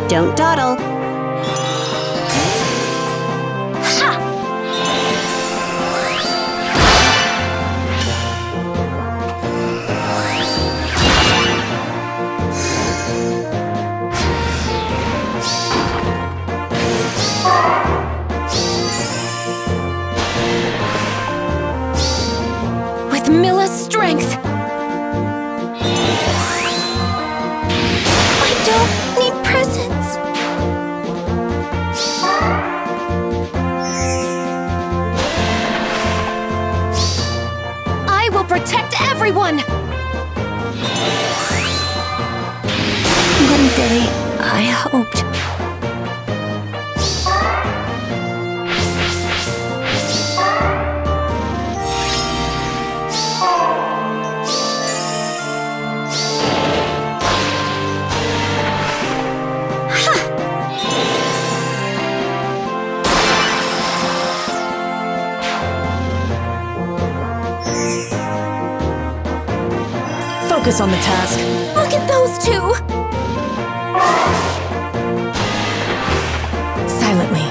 Don't dawdle. Milla's strength! I don't need presents! I will protect everyone! One day, I hoped. Focus on the task. Look at those two! Silently.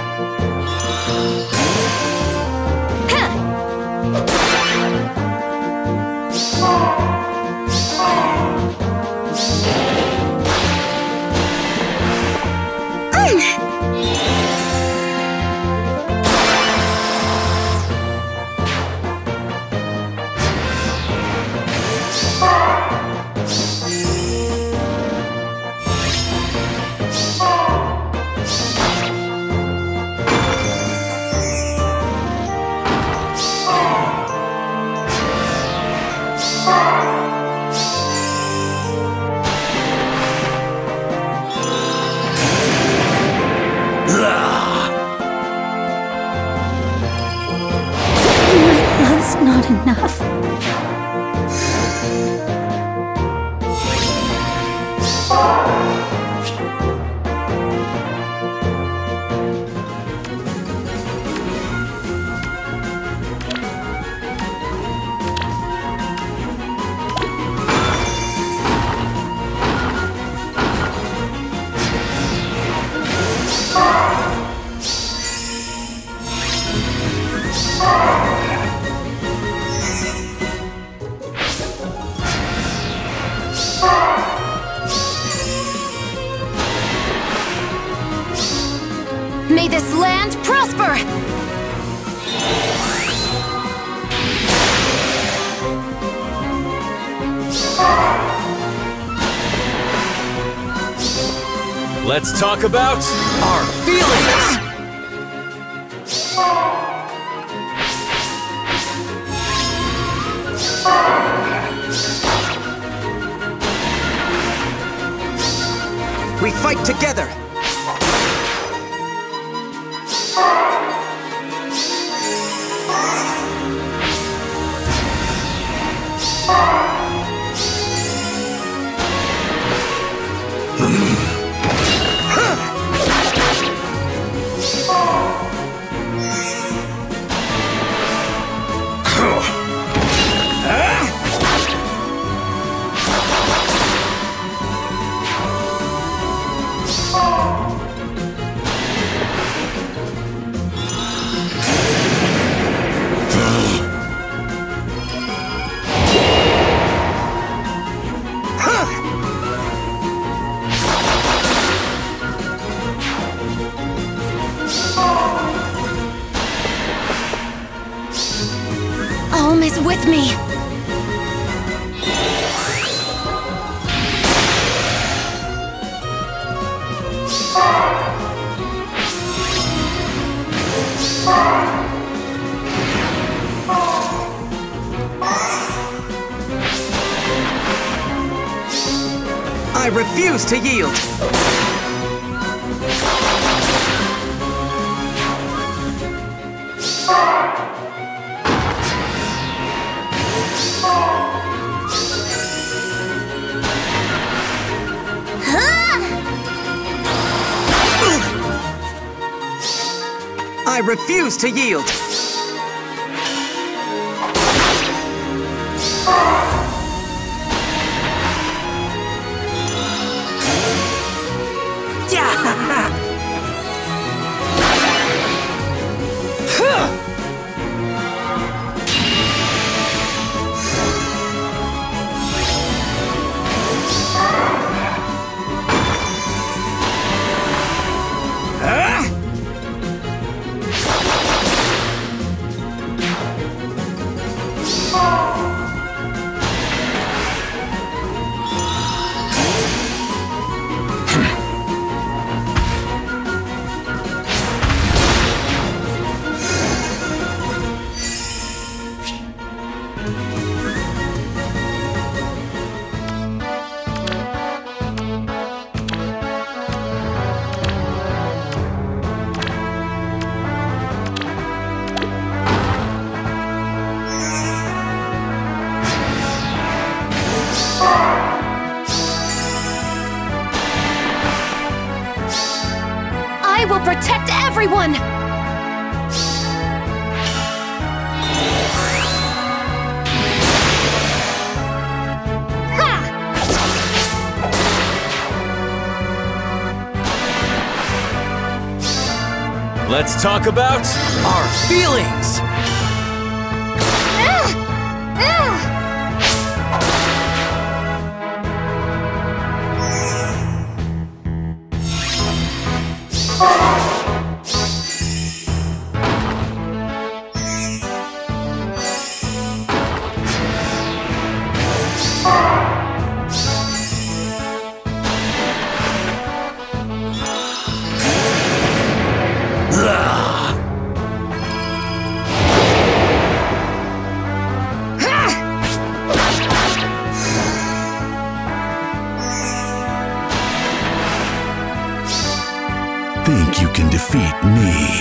Not enough. May this land prosper! Let's talk about our feelings! We fight together! Alm is with me. I refuse to yield! I refuse to yield! Yeah! I will protect everyone! Let's talk about our feelings! Think you can defeat me?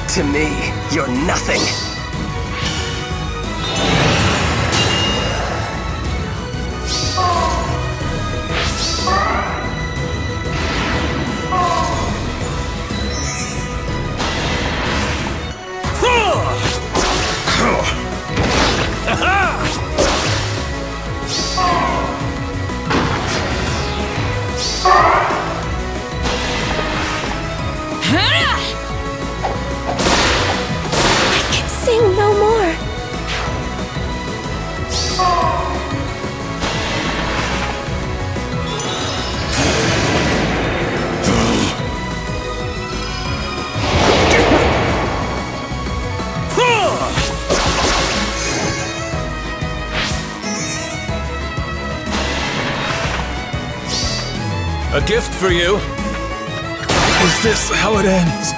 To me, you're nothing. Sing no more. A gift for you. Is this how it ends?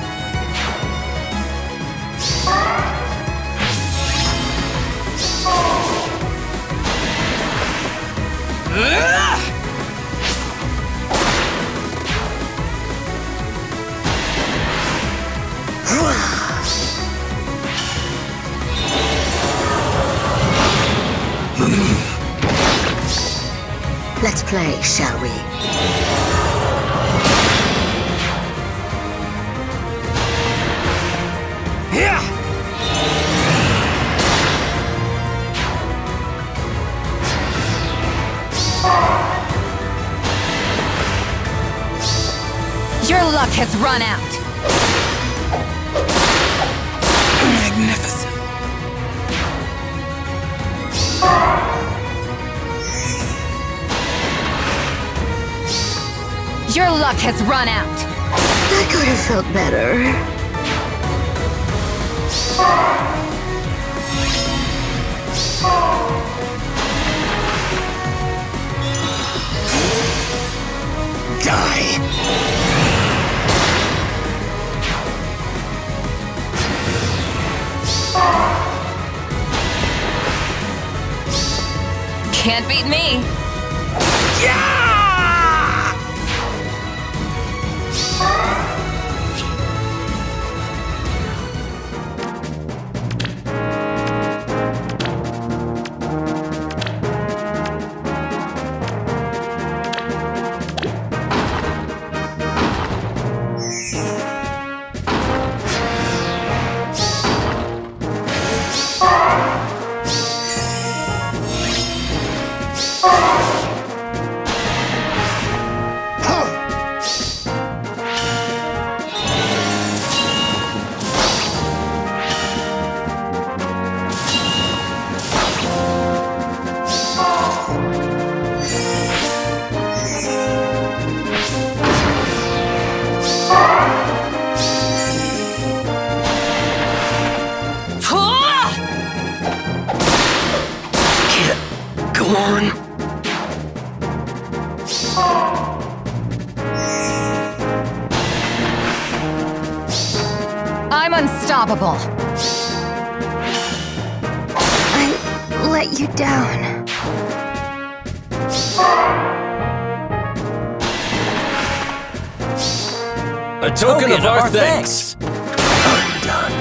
Let's play, shall we? Your luck has run out. Magnificent. Your luck has run out. That could have felt better. Die! Can't beat me. Yeah! I'm unstoppable. I let you down. A token of our thanks. I'm done.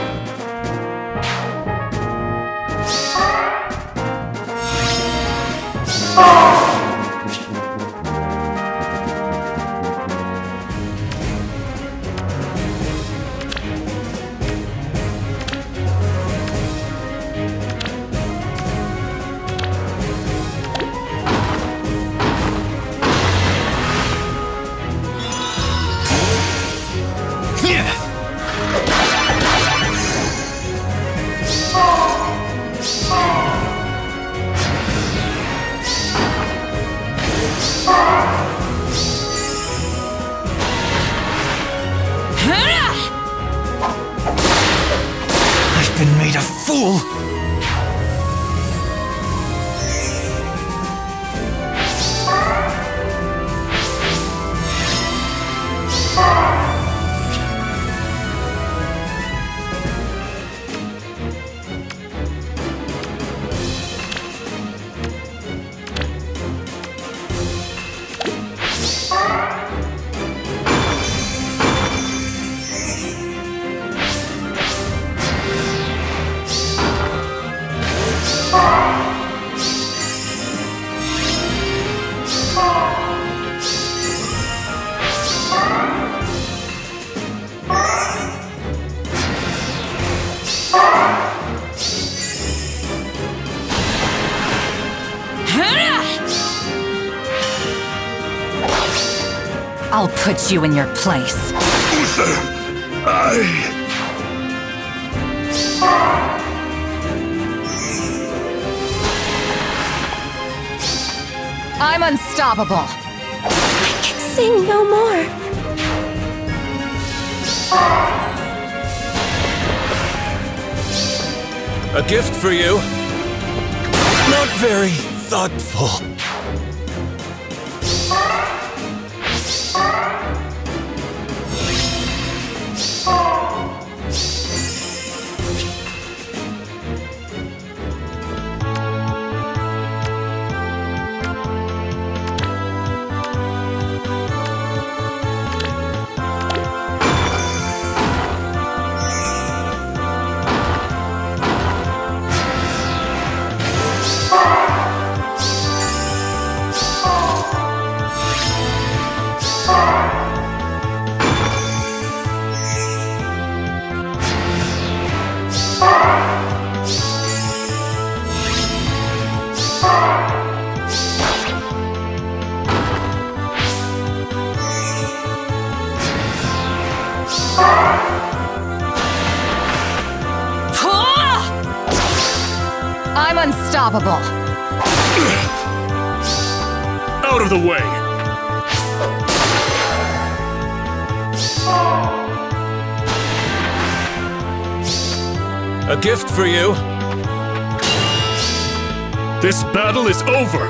I've been made a fool. I'll put you in your place. Aether! I'm unstoppable. I can sing no more. A gift for you. Not very thoughtful. I'm unstoppable. Out of the way! A gift for you. This battle is over!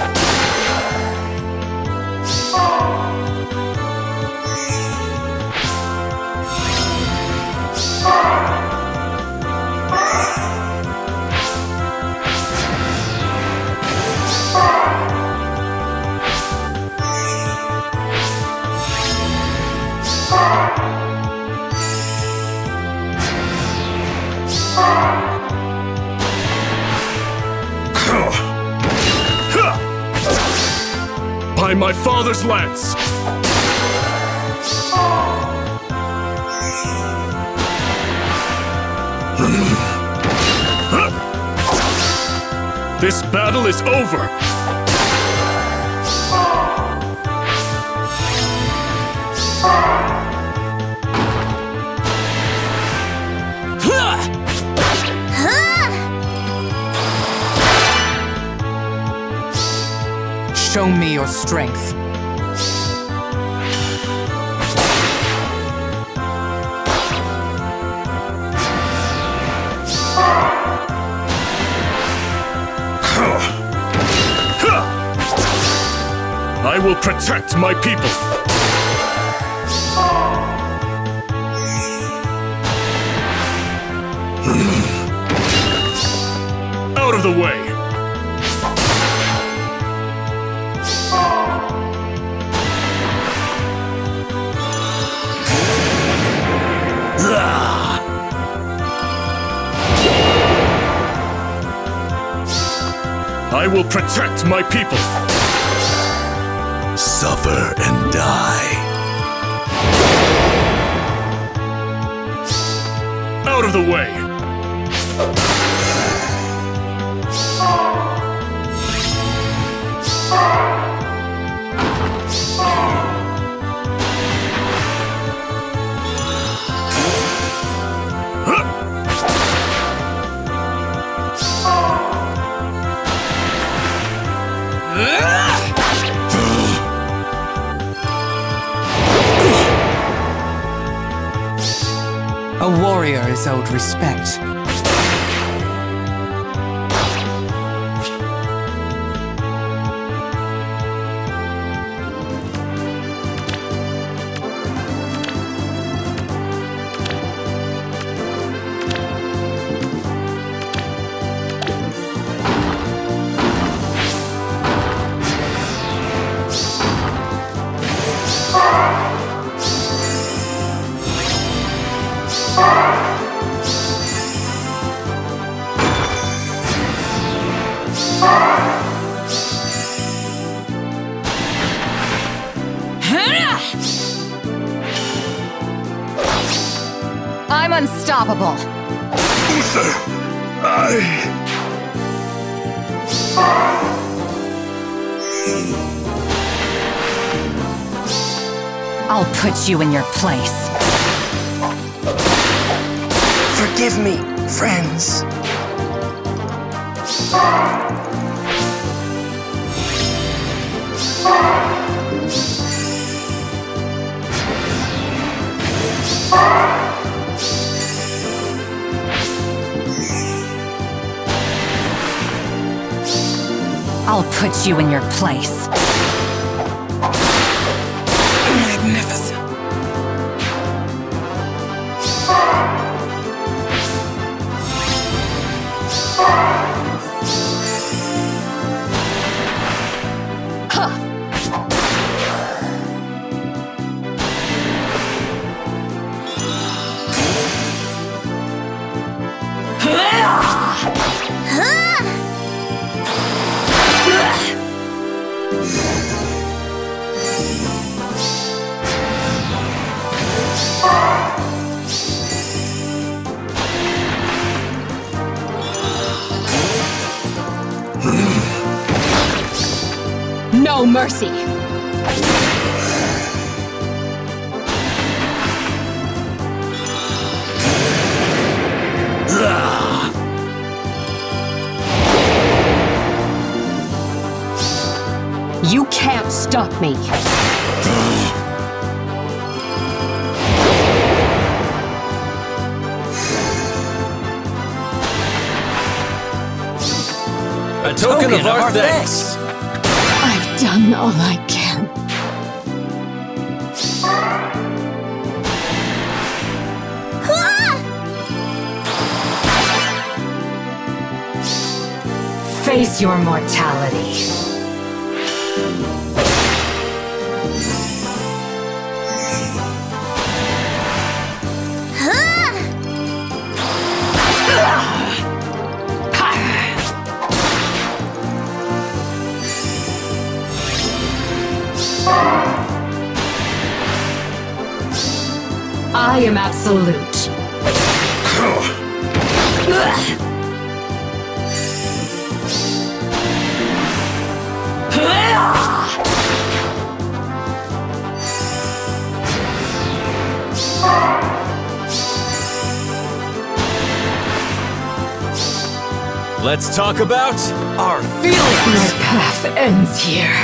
By my father's lance! This battle is over! Show me your strength. I will protect my people! Out of the way! I will protect my people! Suffer and die. Out of the way! A warrior is owed respect. I'm unstoppable. Aether! I'll put you in your place. Forgive me, friends. I'll put you in your place. Magnificent. No mercy! You can't stop me! A token of our thanks. I've done all I can. Face your mortality. I am absolute. Let's talk about our feelings. My path ends here.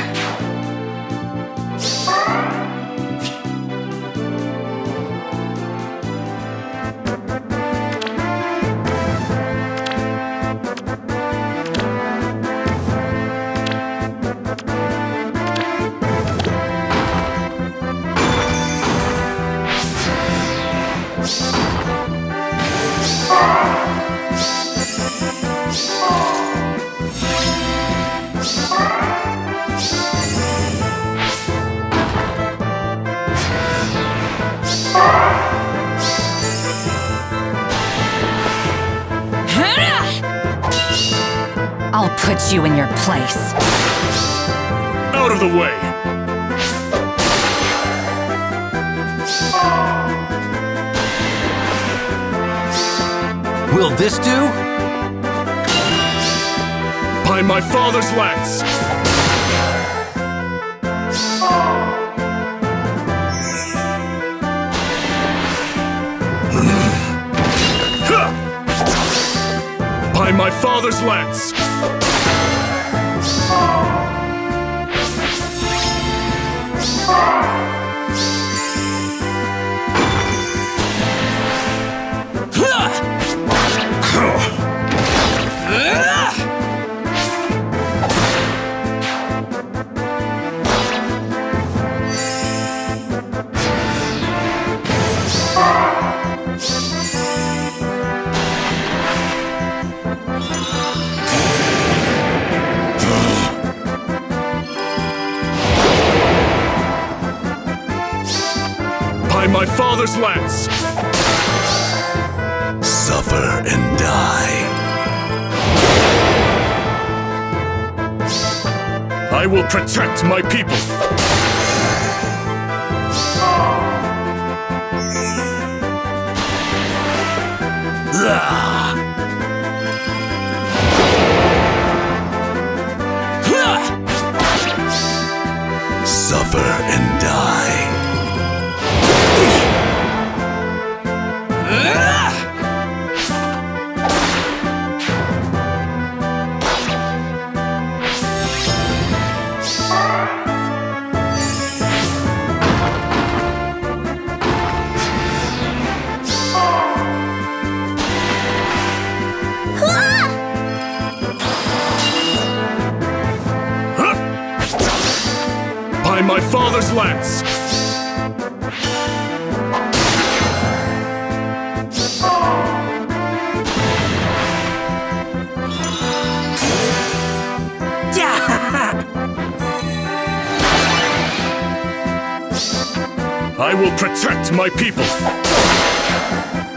I'll put you in your place. Out of the way! Will this do? By my father's lance! By my father's lance! By my father's lance! Suffer and die. I will protect my people! Suffer and die. By my father's lance! I will protect my people!